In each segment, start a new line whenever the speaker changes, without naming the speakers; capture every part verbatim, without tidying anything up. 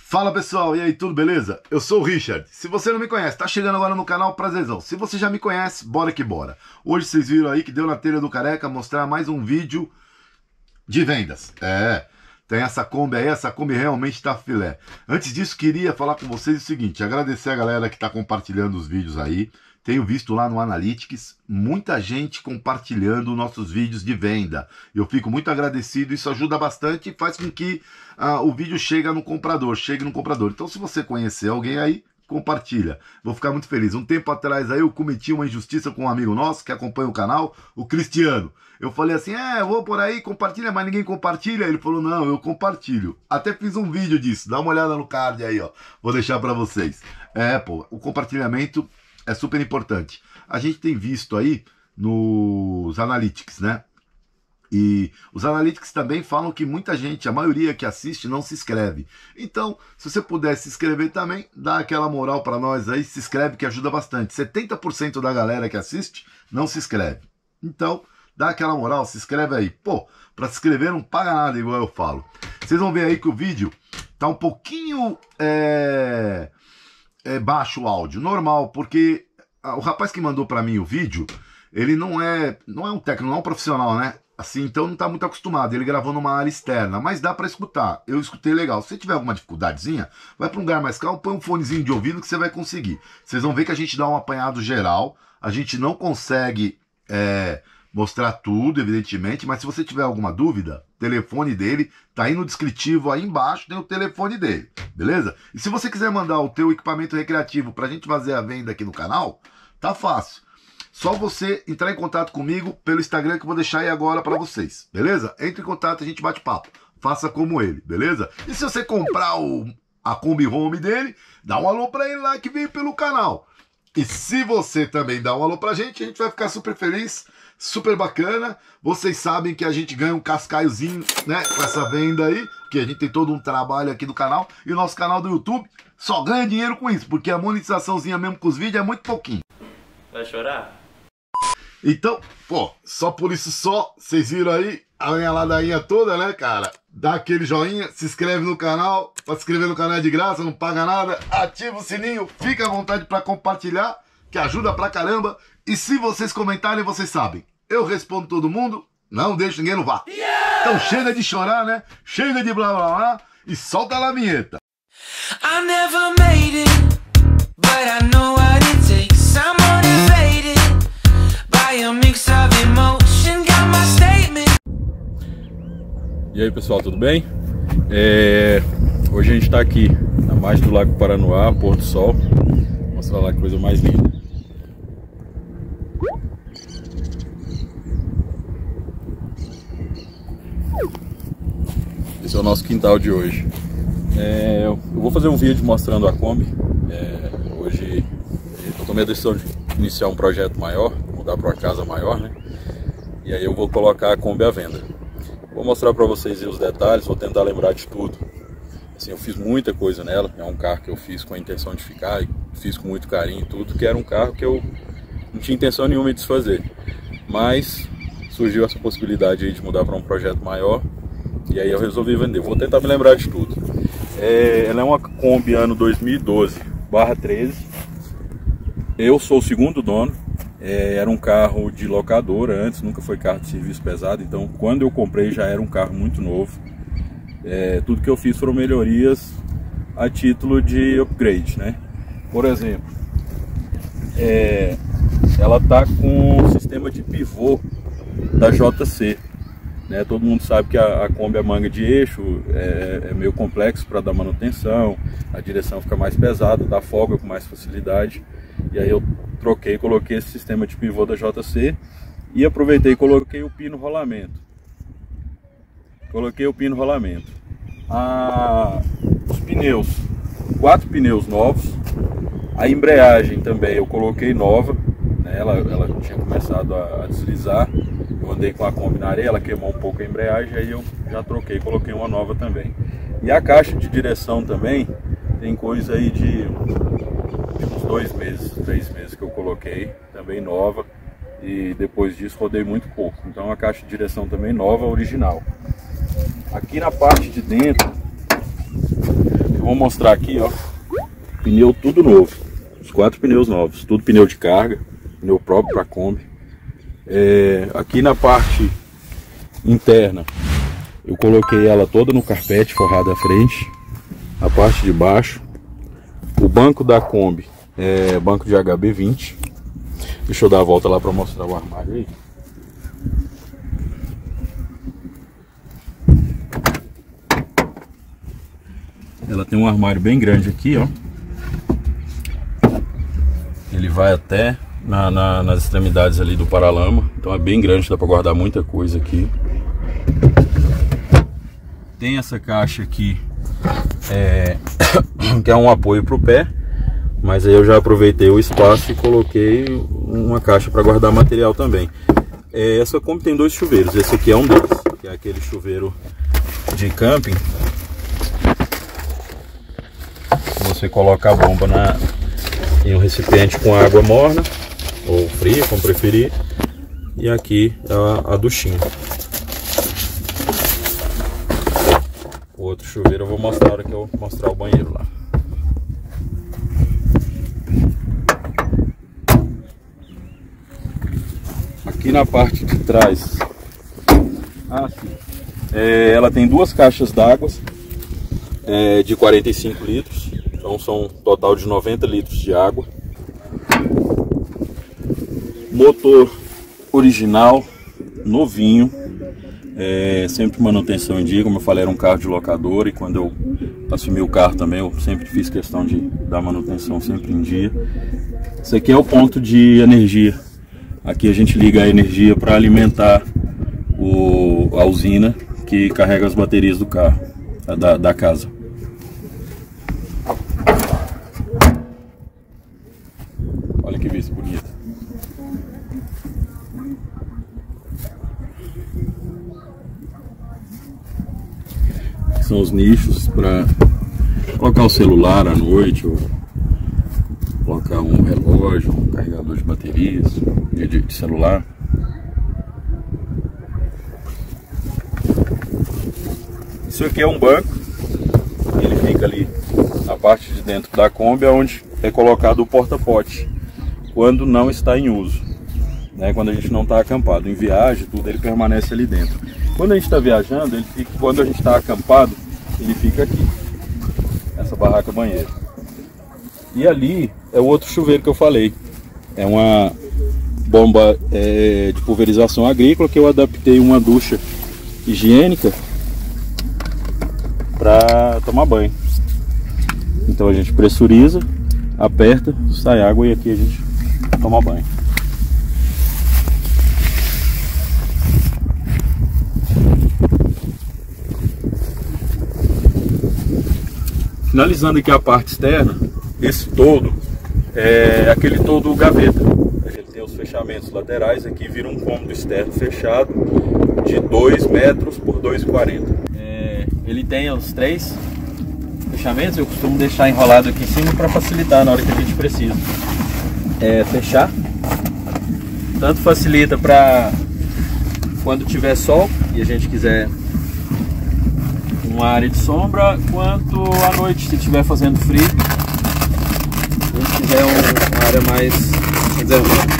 Fala pessoal, e aí, tudo beleza? Eu sou o Richard. Se você não me conhece, tá chegando agora no canal, prazerzão. Se você já me conhece, bora que bora. Hoje vocês viram aí que deu na telha do careca mostrar mais um vídeo de vendas. É, tem essa Kombi aí, essa Kombi realmente tá filé. Antes disso, queria falar com vocês o seguinte, agradecer a galera que tá compartilhando os vídeos aí. Tenho visto lá no Analytics muita gente compartilhando nossos vídeos de venda. Eu fico muito agradecido, isso ajuda bastante e faz com que uh, o vídeo chegue no comprador, chegue no comprador. Então se você conhecer alguém aí, compartilha. Vou ficar muito feliz. Um tempo atrás aí eu cometi uma injustiça com um amigo nosso que acompanha o canal, o Cristiano. Eu falei assim, é, eu vou por aí, compartilha, mas ninguém compartilha. Ele falou, não, eu compartilho. Até fiz um vídeo disso, dá uma olhada no card aí, ó. Vou deixar pra vocês. É, pô, o compartilhamento é super importante. A gente tem visto aí nos Analytics, né? E os Analytics também falam que muita gente, a maioria que assiste, não se inscreve. Então, se você puder se inscrever também, dá aquela moral para nós aí, se inscreve que ajuda bastante. setenta por cento da galera que assiste não se inscreve. Então, dá aquela moral, se inscreve aí. Pô, para se inscrever não paga nada, igual eu falo. Vocês vão ver aí que o vídeo tá um pouquinho... É... É baixo o áudio, normal, porque o rapaz que mandou para mim o vídeo, ele não é, não é um técnico, não é um profissional, né? Assim, então não tá muito acostumado, ele gravou numa área externa, mas dá para escutar, eu escutei legal. Se tiver alguma dificuldadezinha, vai para um lugar mais calmo, põe um fonezinho de ouvido que você vai conseguir. Vocês vão ver que a gente dá um apanhado geral, a gente não consegue é, mostrar tudo, evidentemente, mas se você tiver alguma dúvida, o telefone dele tá aí no descritivo, aí embaixo tem o telefone dele, beleza? E se você quiser mandar o teu equipamento recreativo pra gente fazer a venda aqui no canal, tá fácil. Só você entrar em contato comigo pelo Instagram que eu vou deixar aí agora pra vocês, beleza? Entre em contato, a gente bate papo. Faça como ele, beleza? E se você comprar o, a Kombi Home dele, dá um alô pra ele lá que veio pelo canal. E se você também dá um alô pra gente, a gente vai ficar super feliz, super bacana. Vocês sabem que a gente ganha um cascaiozinho, né, com essa venda aí, que a gente tem todo um trabalho aqui do canal. E o nosso canal do YouTube só ganha dinheiro com isso, porque a monetizaçãozinha mesmo com os vídeos é muito pouquinho.
Vai chorar?
Então, pô, só por isso só, vocês viram aí a minha ladainha toda, né, cara? Dá aquele joinha, se inscreve no canal. Pra se inscrever no canal é de graça, não paga nada. Ativa o sininho, fica à vontade pra compartilhar, que ajuda pra caramba. E se vocês comentarem, vocês sabem, eu respondo todo mundo, não deixo ninguém no vácuo. Yeah! Então chega de chorar, né? Chega de blá blá blá e solta lá a vinheta. I never made it, but I know what it takes. I'm motivated by a mix of emotion, got my statement.
E aí pessoal, tudo bem? É... Hoje a gente está aqui na margem do Lago Paranoá, pôr do sol. Vou mostrar lá que coisa mais linda. Esse é o nosso quintal de hoje. É... Eu vou fazer um vídeo mostrando a Kombi. É... Hoje eu tomei a decisão de iniciar um projeto maior, mudar para uma casa maior, né? E aí eu vou colocar a Kombi à venda. Vou mostrar para vocês os detalhes, vou tentar lembrar de tudo. Assim, eu fiz muita coisa nela, é um carro que eu fiz com a intenção de ficar, e fiz com muito carinho e tudo, que era um carro que eu não tinha intenção nenhuma de desfazer. Mas surgiu essa possibilidade aí de mudar para um projeto maior, e aí eu resolvi vender. Vou tentar me lembrar de tudo. É, ela é uma Kombi ano dois mil e doze barra treze, eu sou o segundo dono. É, era um carro de locadora antes, nunca foi carro de serviço pesado, então quando eu comprei já era um carro muito novo. É, tudo que eu fiz foram melhorias a título de upgrade, né? Por exemplo, é, ela tá com o sistema de pivô da J C, né? Todo mundo sabe que a, a Kombi é manga de eixo, é, é meio complexo para dar manutenção, a direção fica mais pesada, dá folga com mais facilidade. E aí eu troquei, coloquei esse sistema de pivô da J C e aproveitei e coloquei o pino rolamento. Coloquei o pino rolamento. Ah, os pneus, quatro pneus novos. A embreagem também eu coloquei nova, né? ela, ela tinha começado a, a deslizar. Eu andei com a Kombi na areia, ela queimou um pouco a embreagem, aí eu já troquei, coloquei uma nova também. E a caixa de direção também tem coisa aí de uns dois meses, três meses que eu coloquei, também nova, e depois disso rodei muito pouco. Então a caixa de direção também nova, original. Aqui na parte de dentro vou mostrar aqui, ó, pneu tudo novo, os quatro pneus novos, tudo pneu de carga, pneu próprio para Kombi. É, aqui na parte interna eu coloquei ela toda no carpete forrado à frente, a parte de baixo. O banco da Kombi é banco de H B vinte. Deixa eu dar a volta lá para mostrar o armário aí. Ela tem um armário bem grande aqui, ó. Ele vai até na, na, nas extremidades ali do paralama. Então é bem grande, dá para guardar muita coisa aqui. Tem essa caixa aqui, é, que é um apoio para o pé. Mas aí eu já aproveitei o espaço e coloquei uma caixa para guardar material também. É, essa Kombi tem dois chuveiros. Esse aqui é um deles, que é aquele chuveiro de camping. Você coloca a bomba na, em um recipiente com água morna ou fria, como preferir. E aqui a, a duchinha. O outro chuveiro eu vou mostrar na hora que eu mostrar o banheiro lá. Aqui na parte de trás, ah, sim. É, ela tem duas caixas d'água é, de quarenta e cinco litros. Então são um total de noventa litros de água. Motor original, novinho, é, sempre manutenção em dia. Como eu falei, era um carro de locadora, e quando eu assumi o carro também eu sempre fiz questão de dar manutenção sempre em dia. Esse aqui é o ponto de energia. Aqui a gente liga a energia para alimentar o, a usina que carrega as baterias do carro, da, da casa. Olha que vista bonita. São os nichos para colocar o celular à noite, ou colocar um relógio, um carregador de baterias, de, de celular. Isso aqui é um banco, ele fica ali na parte de dentro da Kombi, onde é colocado o porta-pote, quando não está em uso, né? Quando a gente não está acampado, em viagem, tudo, ele permanece ali dentro. Quando a gente está viajando, ele fica, quando a gente está acampado, ele fica aqui, essa barraca banheiro. E ali é o outro chuveiro que eu falei, é uma bomba é, de pulverização agrícola, que eu adaptei uma ducha higiênica para tomar banho. Então a gente pressuriza, aperta, sai água e aqui a gente toma banho. Finalizando aqui a parte externa, esse todo é aquele todo gaveta. Ele tem os fechamentos laterais, aqui vira um cômodo externo fechado de dois metros por dois e quarenta. É, ele tem os três fechamentos, eu costumo deixar enrolado aqui em cima para facilitar na hora que a gente precisa é, fechar. Tanto facilita para quando tiver sol e a gente quiser uma área de sombra, quanto à noite, se estiver fazendo frio, se quiser uma área mais reservada.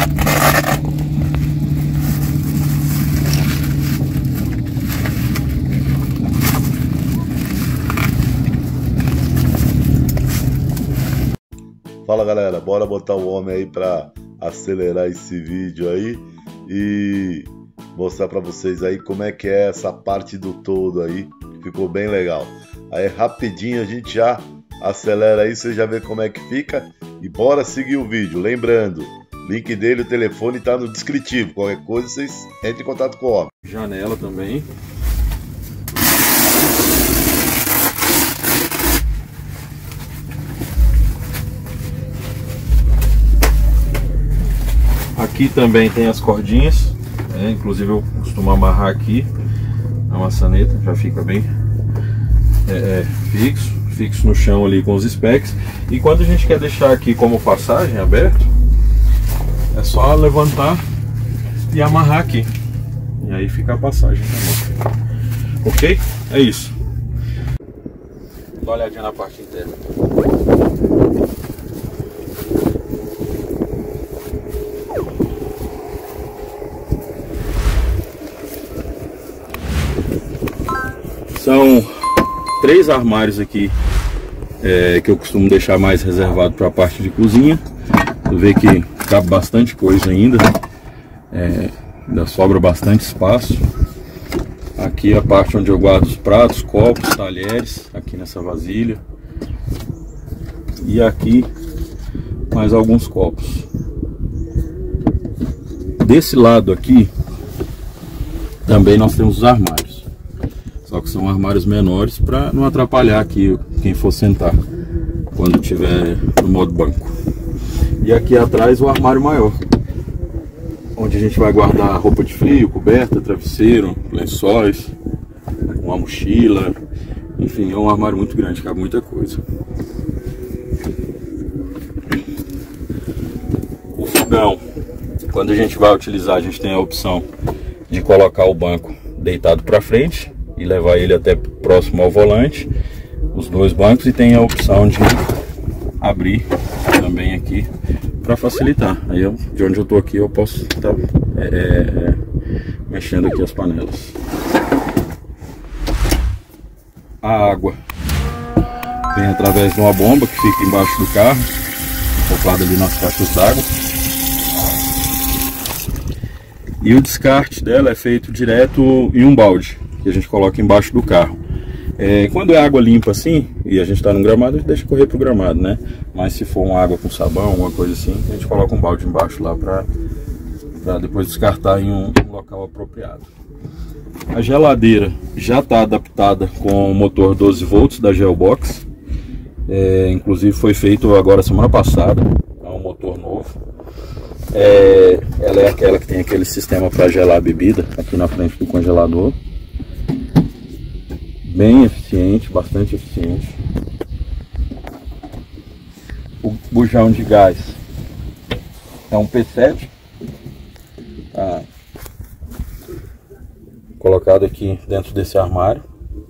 Fala galera, bora botar o homem aí pra acelerar esse vídeo aí e mostrar pra vocês aí como é que é essa parte do todo aí. Ficou bem legal. Aí rapidinho a gente já acelera aí, você já vê como é que fica. E bora seguir o vídeo. Lembrando, link dele, o telefone tá no descritivo. Qualquer coisa vocês entrem em contato com o homem.
Janela também. Aqui também tem as cordinhas, né? Inclusive eu costumo amarrar aqui a maçaneta, já fica bem é, é, fixo, fixo no chão ali com os specs. E quando a gente quer deixar aqui como passagem aberto, é só levantar e amarrar aqui, e aí fica a passagem também. Ok? É isso. uma olhadinha na parte interna. São três armários aqui é, que eu costumo deixar mais reservado para a parte de cozinha. Você vê que cabe bastante coisa ainda, é, ainda sobra bastante espaço. Aqui é a parte onde eu guardo os pratos, copos, talheres, aqui nessa vasilha. E aqui mais alguns copos. Desse lado aqui também nós temos os armários. Só que são armários menores para não atrapalhar aqui quem for sentar quando estiver no modo banco. E aqui atrás o armário maior, onde a gente vai guardar roupa de frio, coberta, travesseiro, lençóis, uma mochila. Enfim, é um armário muito grande, cabe muita coisa. O fogão, quando a gente vai utilizar, a gente tem a opção de colocar o banco deitado para frente e levar ele até próximo ao volante, os dois bancos, e tem a opção de abrir também aqui para facilitar. Aí eu, de onde eu tô aqui, eu posso estar é, é, mexendo aqui as panelas. A água vem através de uma bomba que fica embaixo do carro, acoplada ali nas caixas d'água. E o descarte dela é feito direto em um balde, que a gente coloca embaixo do carro. É, quando é água limpa assim, e a gente está no gramado, a gente deixa correr pro gramado, né? Mas se for uma água com sabão, alguma coisa assim, a gente coloca um balde embaixo lá para depois descartar em um, um local apropriado. A geladeira já está adaptada com o motor doze volts da Geobox. É, inclusive foi feito agora semana passada, é um motor novo. É, ela é aquela que tem aquele sistema para gelar a bebida aqui na frente do congelador. Bem eficiente, bastante eficiente. O bujão de gás é um P sete, tá colocado aqui dentro desse armário.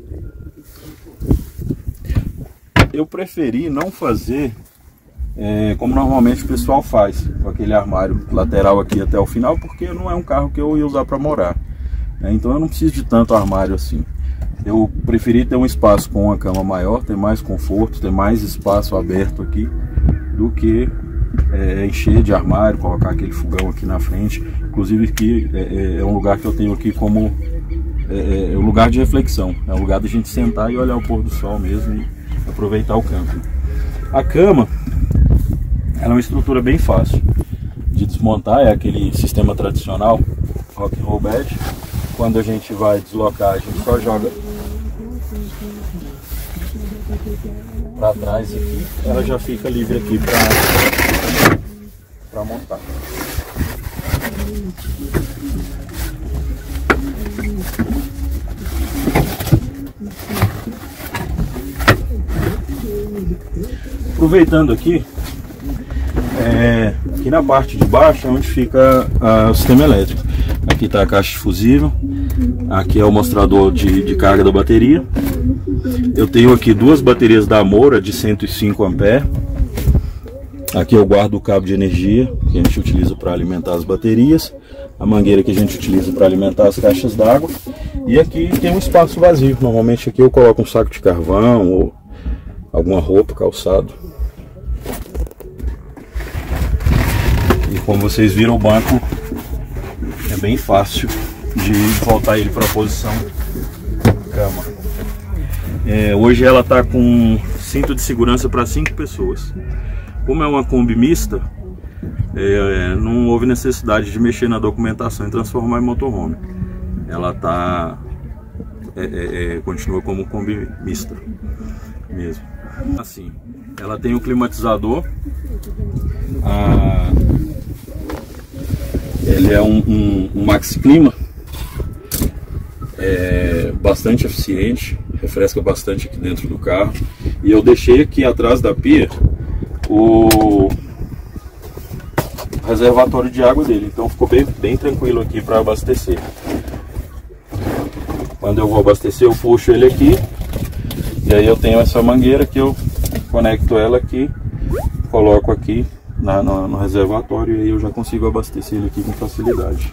Eu preferi não fazer é, como normalmente o pessoal faz, com aquele armário lateral aqui até o final, porque não é um carro que eu ia usar para morar, né? Então eu não preciso de tanto armário assim. Eu preferi ter um espaço com uma cama maior, ter mais conforto, ter mais espaço aberto aqui, do que é, encher de armário, colocar aquele fogão aqui na frente. Inclusive aqui é, é um lugar que eu tenho aqui como é, é um lugar de reflexão, é um lugar da gente sentar e olhar o pôr do sol mesmo e aproveitar o camping. A cama, ela é uma estrutura bem fácil de desmontar, é aquele sistema tradicional rock and roll bed. Quando a gente vai deslocar, a gente só joga para trás aqui, ela já fica livre aqui para para montar. Aproveitando aqui, é, aqui na parte de baixo é onde fica a, o sistema elétrico. Aqui está a caixa de fusível, aqui é o mostrador de, de carga da bateria. Eu tenho aqui duas baterias da Moura de cento e cinco amperes. Aqui eu guardo o cabo de energia que a gente utiliza para alimentar as baterias, a mangueira que a gente utiliza para alimentar as caixas d'água. E aqui tem um espaço vazio. Normalmente aqui eu coloco um saco de carvão ou alguma roupa, calçado. E como vocês viram, o banco é bem fácil de voltar ele para a posição cama. É, hoje ela está com cinto de segurança para cinco pessoas. Como é uma Kombi mista, é, não houve necessidade de mexer na documentação e transformar em motorhome. Ela tá, é, é, é, continua como Kombi mista mesmo. Assim, ela tem o climatizador. A, ele é um, um, um Maxi Clima, é bastante eficiente, refresca bastante aqui dentro do carro. E eu deixei aqui atrás da pia o reservatório de água dele, então ficou bem, bem tranquilo aqui para abastecer. Quando eu vou abastecer, eu puxo ele aqui E aí eu tenho essa mangueira que eu conecto ela aqui, coloco aqui na, no, no reservatório e aí eu já consigo abastecer ele aqui com facilidade.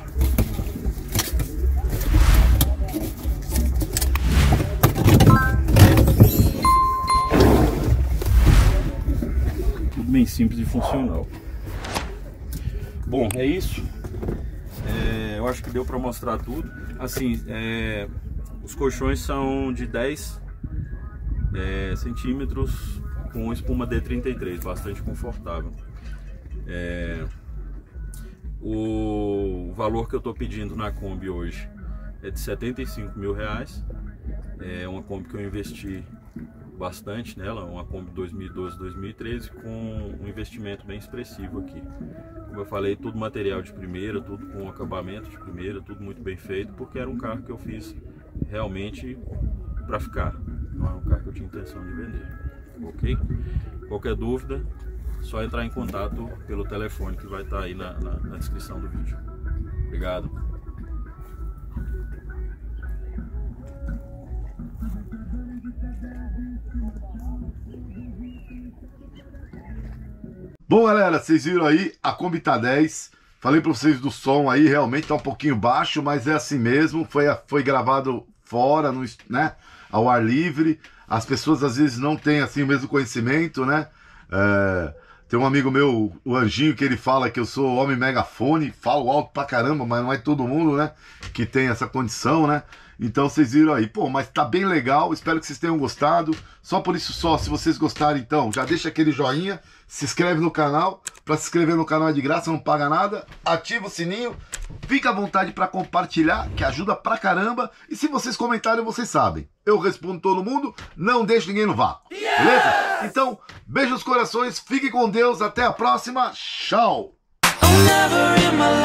Tudo bem simples e funcional. Bom, é isso. É, eu acho que deu para mostrar tudo. Assim, é, os colchões são de dez é, centímetros com espuma D trinta e três, bastante confortável. É, o valor que eu estou pedindo na Kombi hoje é de setenta e cinco mil reais. É uma Kombi que eu investi bastante nela, uma Kombi dois mil e doze, dois mil e treze, com um investimento bem expressivo aqui. Como eu falei, tudo material de primeira, tudo com acabamento de primeira, tudo muito bem feito, porque era um carro que eu fiz realmente para ficar, não é um carro que eu tinha intenção de vender, ok? Qualquer dúvida, só entrar em contato pelo telefone que vai estar aí na, na, na descrição do vídeo. Obrigado.
Bom, galera, vocês viram aí, a Kombi tá dez. Falei pra vocês do som aí, realmente tá um pouquinho baixo, mas é assim mesmo. Foi, foi gravado fora, no, né, ao ar livre. As pessoas às vezes não têm assim o mesmo conhecimento, né? É, tem um amigo meu, o Anjinho, que ele fala que eu sou homem megafone. Falo alto pra caramba, mas não é todo mundo, né, que tem essa condição, né? Então vocês viram aí, pô, mas tá bem legal, espero que vocês tenham gostado. Só por isso só, se vocês gostarem, então, já deixa aquele joinha, se inscreve no canal. Para se inscrever no canal é de graça, não paga nada. Ativa o sininho, fica à vontade para compartilhar, que ajuda pra caramba. E se vocês comentarem, vocês sabem, eu respondo todo mundo, não deixo ninguém no vácuo, beleza? Então, beijo nos corações, fiquem com Deus, até a próxima, tchau!